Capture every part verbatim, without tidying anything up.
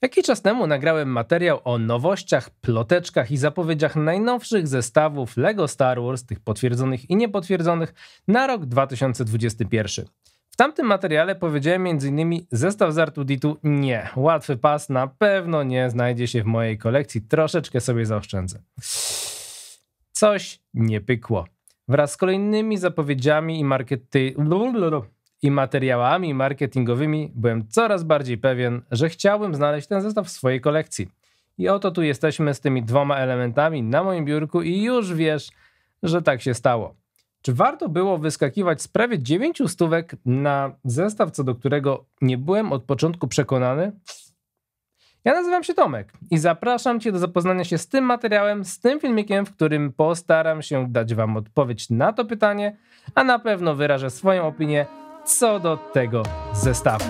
Jakiś czas temu nagrałem materiał o nowościach, ploteczkach i zapowiedziach najnowszych zestawów LEGO Star Wars, tych potwierdzonych i niepotwierdzonych, na rok dwa tysiące dwudziesty pierwszy. W tamtym materiale powiedziałem m.in. zestaw z R dwa D dwa nie, łatwy pas na pewno nie znajdzie się w mojej kolekcji, troszeczkę sobie zaoszczędzę. Coś nie pykło. Wraz z kolejnymi zapowiedziami i markety... i materiałami marketingowymi byłem coraz bardziej pewien, że chciałbym znaleźć ten zestaw w swojej kolekcji. I oto tu jesteśmy z tymi dwoma elementami na moim biurku i już wiesz, że tak się stało. Czy warto było wyskakiwać z prawie dziewięciu stówek na zestaw, co do którego nie byłem od początku przekonany? Ja nazywam się Tomek i zapraszam Cię do zapoznania się z tym materiałem, z tym filmikiem, w którym postaram się dać Wam odpowiedź na to pytanie, a na pewno wyrażę swoją opinię co do tego zestawu.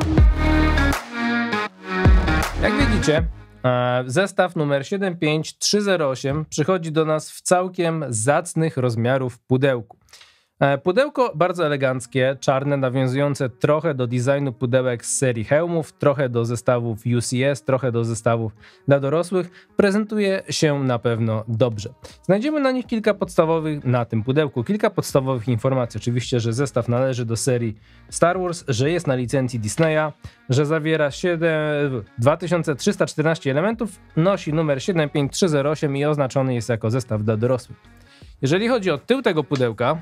Jak widzicie, zestaw numer siedem pięć trzy zero osiem przychodzi do nas w całkiem zacnych rozmiarów pudełku. Pudełko bardzo eleganckie, czarne, nawiązujące trochę do designu pudełek z serii hełmów, trochę do zestawów U C S, trochę do zestawów dla dorosłych. Prezentuje się na pewno dobrze. Znajdziemy na nich kilka podstawowych, na tym pudełku, kilka podstawowych informacji. Oczywiście, że zestaw należy do serii Star Wars, że jest na licencji Disneya, że zawiera dwa tysiące trzysta czternaście elementów, nosi numer siedem pięć trzy zero osiem i oznaczony jest jako zestaw dla dorosłych. Jeżeli chodzi o tył tego pudełka,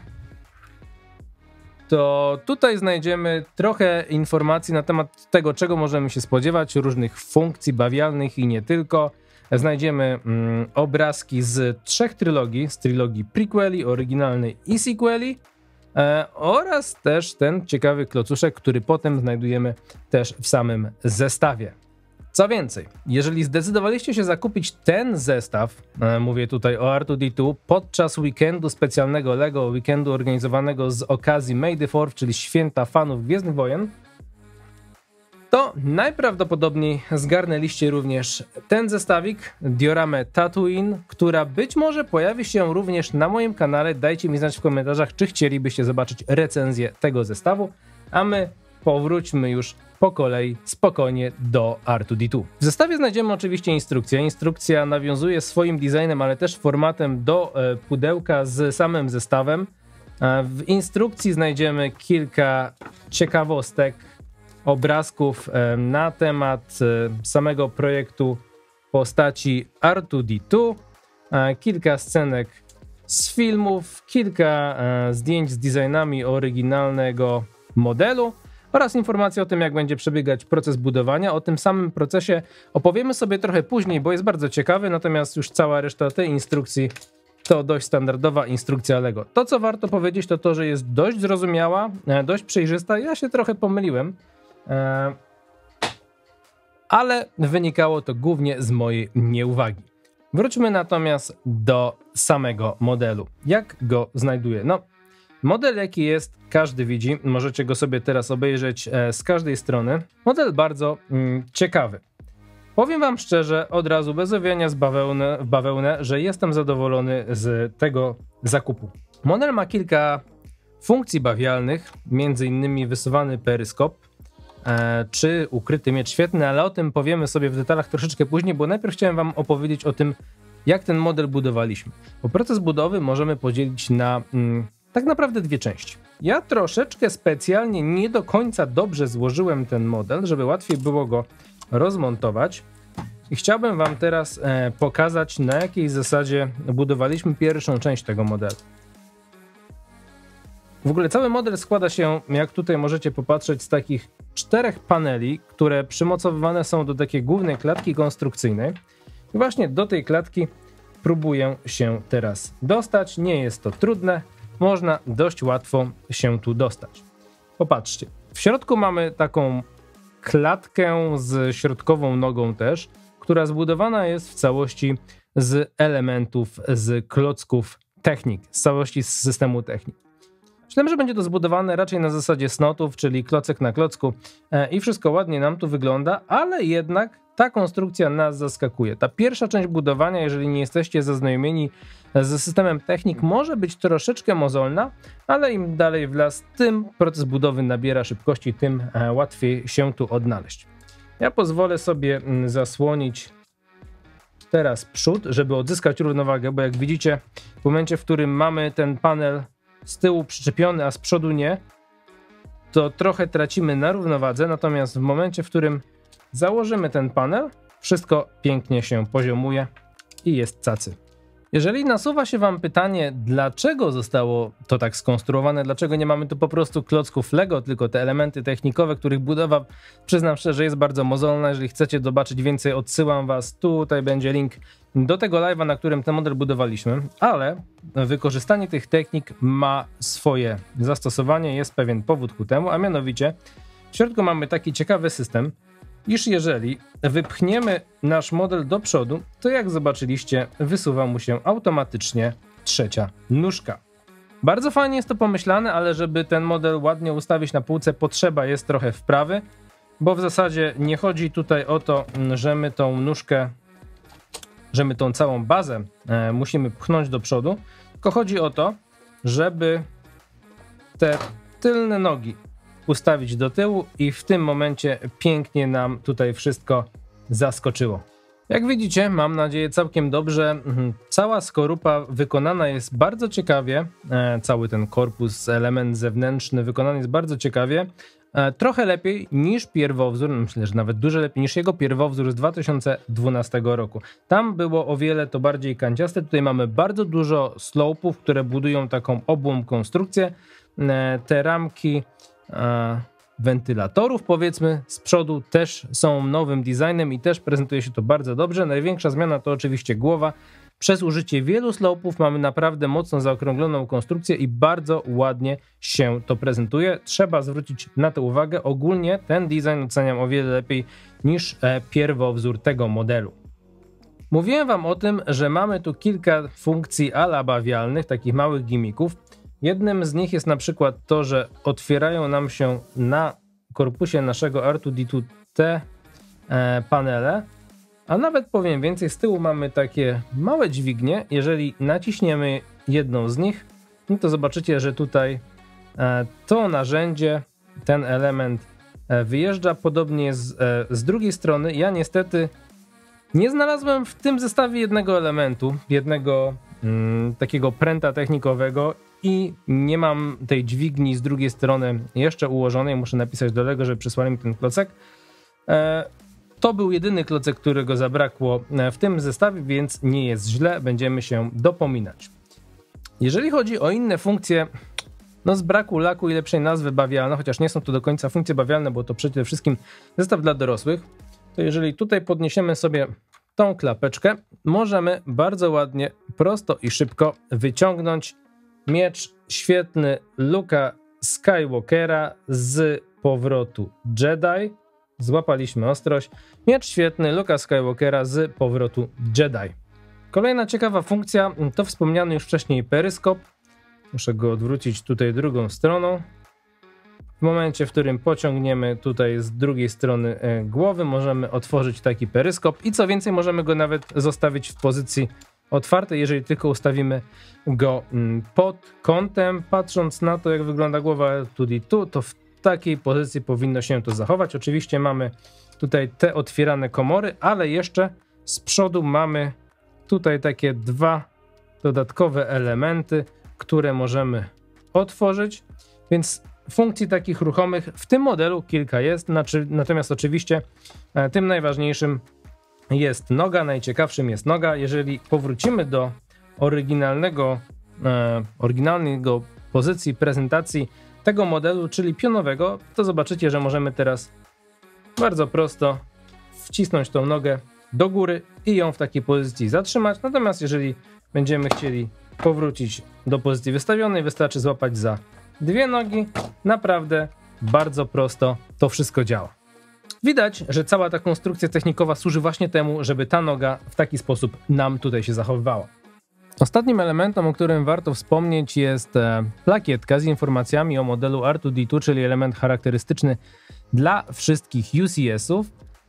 to tutaj znajdziemy trochę informacji na temat tego, czego możemy się spodziewać, różnych funkcji bawialnych i nie tylko. Znajdziemy mm, obrazki z trzech trylogii, z trylogii prequeli, oryginalnej i sequeli e, oraz też ten ciekawy klocuszek, który potem znajdujemy też w samym zestawie. Co więcej, jeżeli zdecydowaliście się zakupić ten zestaw, e, mówię tutaj o R dwa D dwa, podczas weekendu specjalnego LEGO, weekendu organizowanego z okazji May the fourth, czyli święta fanów Gwiezdnych Wojen, to najprawdopodobniej zgarnęliście również ten zestawik, dioramę Tatooine, która być może pojawi się również na moim kanale. Dajcie mi znać w komentarzach, czy chcielibyście zobaczyć recenzję tego zestawu, a my powróćmy już po kolei spokojnie do R dwa D dwa. W zestawie znajdziemy oczywiście instrukcję. Instrukcja nawiązuje swoim designem, ale też formatem do e, pudełka z samym zestawem. E, w instrukcji znajdziemy kilka ciekawostek, obrazków e, na temat e, samego projektu postaci R dwa D dwa, e, kilka scenek z filmów, kilka e, zdjęć z designami oryginalnego modelu oraz informacje o tym, jak będzie przebiegać proces budowania. O tym samym procesie opowiemy sobie trochę później, bo jest bardzo ciekawy, natomiast już cała reszta tej instrukcji to dość standardowa instrukcja LEGO. To, co warto powiedzieć, to to, że jest dość zrozumiała, dość przejrzysta. Ja się trochę pomyliłem, ale wynikało to głównie z mojej nieuwagi. Wróćmy natomiast do samego modelu. Jak go znajduję? No, model jaki jest, każdy widzi, możecie go sobie teraz obejrzeć e, z każdej strony. Model bardzo mm, ciekawy. Powiem wam szczerze, od razu bez owijania z bawełnę, w bawełnę, że jestem zadowolony z tego zakupu. Model ma kilka funkcji bawialnych, między innymi wysuwany peryskop, e, czy ukryty miecz świetny, ale o tym powiemy sobie w detalach troszeczkę później, bo najpierw chciałem wam opowiedzieć o tym, jak ten model budowaliśmy. Bo proces budowy możemy podzielić na mm, tak naprawdę dwie części. Ja troszeczkę specjalnie nie do końca dobrze złożyłem ten model, żeby łatwiej było go rozmontować. I chciałbym wam teraz e, pokazać, na jakiej zasadzie budowaliśmy pierwszą część tego modelu. W ogóle cały model składa się, jak tutaj możecie popatrzeć, z takich czterech paneli, które przymocowywane są do takiej głównej klatki konstrukcyjnej. I właśnie do tej klatki próbuję się teraz dostać. Nie jest to trudne. Można dość łatwo się tu dostać. Popatrzcie, w środku mamy taką klatkę z środkową nogą też, która zbudowana jest w całości z elementów, z klocków Technik, z całości z systemu Technik. Myślałem, że będzie to zbudowane raczej na zasadzie snotów, czyli klocek na klocku e, i wszystko ładnie nam tu wygląda, ale jednak ta konstrukcja nas zaskakuje. Ta pierwsza część budowania, jeżeli nie jesteście zaznajomieni ze systemem Technik, może być troszeczkę mozolna, ale im dalej w las, tym proces budowy nabiera szybkości, tym łatwiej się tu odnaleźć. Ja pozwolę sobie zasłonić teraz przód, żeby odzyskać równowagę, bo jak widzicie, w momencie, w którym mamy ten panel z tyłu przyczepiony, a z przodu nie, to trochę tracimy na równowadze, natomiast w momencie, w którym założymy ten panel, wszystko pięknie się poziomuje i jest cacy. Jeżeli nasuwa się wam pytanie, dlaczego zostało to tak skonstruowane, dlaczego nie mamy tu po prostu klocków Lego, tylko te elementy technikowe, których budowa, przyznam szczerze, jest bardzo mozolna. Jeżeli chcecie zobaczyć więcej, odsyłam was, tutaj będzie link do tego live'a, na którym ten model budowaliśmy, ale wykorzystanie tych technik ma swoje zastosowanie, jest pewien powód ku temu, a mianowicie w środku mamy taki ciekawy system, iż jeżeli wypchniemy nasz model do przodu, to jak zobaczyliście, wysuwa mu się automatycznie trzecia nóżka. Bardzo fajnie jest to pomyślane, ale żeby ten model ładnie ustawić na półce, potrzeba jest trochę wprawy, bo w zasadzie nie chodzi tutaj o to, że my tą nóżkę, że my tą całą bazę e, musimy pchnąć do przodu, tylko chodzi o to, żeby te tylne nogi ustawić do tyłu i w tym momencie pięknie nam tutaj wszystko zaskoczyło. Jak widzicie, mam nadzieję całkiem dobrze. Cała skorupa wykonana jest bardzo ciekawie. Cały ten korpus, element zewnętrzny wykonany jest bardzo ciekawie. Trochę lepiej niż pierwowzór, myślę, że nawet dużo lepiej niż jego pierwowzór z dwa tysiące dwunastego roku. Tam było o wiele to bardziej kanciaste. Tutaj mamy bardzo dużo slopów, które budują taką obłą konstrukcję. Te ramki wentylatorów, powiedzmy, z przodu też są nowym designem i też prezentuje się to bardzo dobrze. Największa zmiana to oczywiście głowa. Przez użycie wielu slopów mamy naprawdę mocno zaokrągloną konstrukcję i bardzo ładnie się to prezentuje. Trzeba zwrócić na to uwagę. Ogólnie ten design oceniam o wiele lepiej niż pierwowzór tego modelu. Mówiłem wam o tym, że mamy tu kilka funkcji ala bawialnych, takich małych gimmików. Jednym z nich jest na przykład to, że otwierają nam się na korpusie naszego R dwa D dwa te e, panele, a nawet powiem więcej, z tyłu mamy takie małe dźwignie. Jeżeli naciśniemy jedną z nich, no to zobaczycie, że tutaj e, to narzędzie, ten element e, wyjeżdża. Podobnie z, e, z drugiej strony. Ja niestety nie znalazłem w tym zestawie jednego elementu, jednego mm, takiego pręta technikowego i nie mam tej dźwigni z drugiej strony jeszcze ułożonej. Muszę napisać do Lego, że przysłali mi ten klocek. E, to był jedyny klocek, którego zabrakło w tym zestawie, więc nie jest źle, będziemy się dopominać. Jeżeli chodzi o inne funkcje, no z braku laku i lepszej nazwy bawialne, chociaż nie są to do końca funkcje bawialne, bo to przede wszystkim zestaw dla dorosłych, to jeżeli tutaj podniesiemy sobie tą klapeczkę, możemy bardzo ładnie, prosto i szybko wyciągnąć miecz świetny Luke'a Skywalkera z powrotu Jedi. Złapaliśmy ostrość. Miecz świetny Luke'a Skywalkera z powrotu Jedi. Kolejna ciekawa funkcja to wspomniany już wcześniej peryskop. Muszę go odwrócić tutaj drugą stroną. W momencie, w którym pociągniemy tutaj z drugiej strony głowy, możemy otworzyć taki peryskop i co więcej, możemy go nawet zostawić w pozycji otwartej, jeżeli tylko ustawimy go pod kątem. Patrząc na to, jak wygląda głowa R dwa D dwa, to w takiej pozycji powinno się to zachować. Oczywiście mamy tutaj te otwierane komory, ale jeszcze z przodu mamy tutaj takie dwa dodatkowe elementy, które możemy otworzyć, więc funkcji takich ruchomych w tym modelu kilka jest, natomiast oczywiście tym najważniejszym jest noga, najciekawszym jest noga. Jeżeli powrócimy do oryginalnego, e, oryginalnego pozycji prezentacji tego modelu, czyli pionowego, to zobaczycie, że możemy teraz bardzo prosto wcisnąć tą nogę do góry i ją w takiej pozycji zatrzymać. Natomiast jeżeli będziemy chcieli powrócić do pozycji wystawionej, wystarczy złapać za dwie nogi. Naprawdę bardzo prosto to wszystko działa. Widać, że cała ta konstrukcja technikowa służy właśnie temu, żeby ta noga w taki sposób nam tutaj się zachowywała. Ostatnim elementem, o którym warto wspomnieć, jest plakietka z informacjami o modelu R dwa D dwa, czyli element charakterystyczny dla wszystkich U C S-ów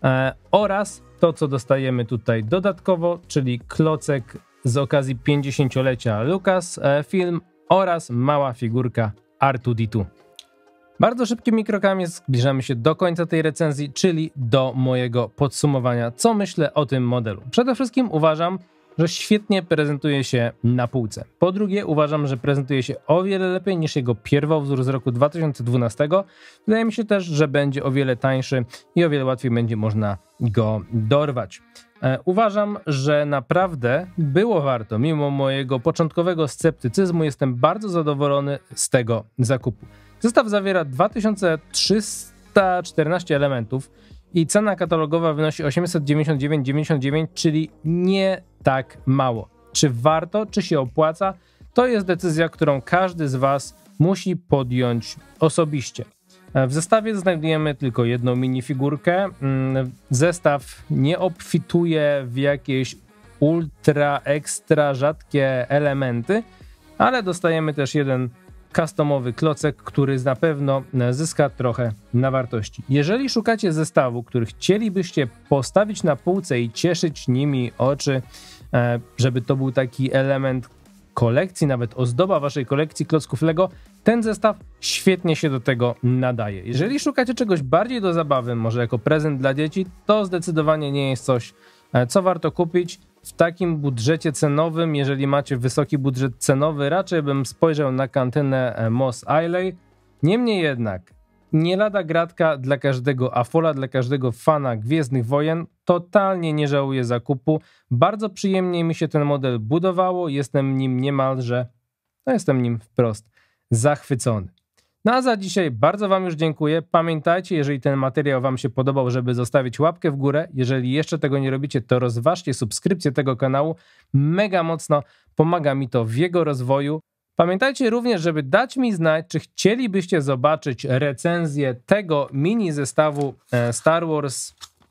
oraz to, co dostajemy tutaj dodatkowo, czyli klocek z okazji pięćdziesięciolecia Lucasfilm oraz mała figurka R dwa D dwa. Bardzo szybkimi krokami zbliżamy się do końca tej recenzji, czyli do mojego podsumowania, co myślę o tym modelu. Przede wszystkim uważam, że świetnie prezentuje się na półce. Po drugie, uważam, że prezentuje się o wiele lepiej niż jego pierwowzór z roku dwa tysiące dwunastego. Wydaje mi się też, że będzie o wiele tańszy i o wiele łatwiej będzie można go dorwać. E, uważam, że naprawdę było warto. Mimo mojego początkowego sceptycyzmu jestem bardzo zadowolony z tego zakupu. Zestaw zawiera dwa tysiące trzysta czternaście elementów i cena katalogowa wynosi osiemset dziewięćdziesiąt dziewięć przecinek dziewięćdziesiąt dziewięć, czyli nie tak mało. Czy warto, czy się opłaca? To jest decyzja, którą każdy z Was musi podjąć osobiście. W zestawie znajdujemy tylko jedną minifigurkę. Zestaw nie obfituje w jakieś ultra, ekstra rzadkie elementy, ale dostajemy też jeden customowy klocek, który na pewno zyska trochę na wartości. Jeżeli szukacie zestawu, który chcielibyście postawić na półce i cieszyć nimi oczy, żeby to był taki element kolekcji, nawet ozdoba waszej kolekcji klocków Lego, ten zestaw świetnie się do tego nadaje. Jeżeli szukacie czegoś bardziej do zabawy, może jako prezent dla dzieci, to zdecydowanie nie jest coś, co warto kupić. W takim budżecie cenowym, jeżeli macie wysoki budżet cenowy, raczej bym spojrzał na kantynę Mos Eisley. Niemniej jednak, nie lada gratka dla każdego afola, dla każdego fana Gwiezdnych Wojen. Totalnie nie żałuję zakupu. Bardzo przyjemnie mi się ten model budowało. Jestem nim niemalże, no jestem nim wprost zachwycony. No a za dzisiaj bardzo Wam już dziękuję. Pamiętajcie, jeżeli ten materiał Wam się podobał, żeby zostawić łapkę w górę. Jeżeli jeszcze tego nie robicie, to rozważcie subskrypcję tego kanału. Mega mocno pomaga mi to w jego rozwoju. Pamiętajcie również, żeby dać mi znać, czy chcielibyście zobaczyć recenzję tego mini zestawu Star Wars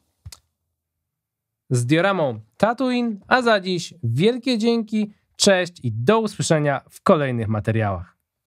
z dioramą Tatooine. A za dziś wielkie dzięki, cześć i do usłyszenia w kolejnych materiałach.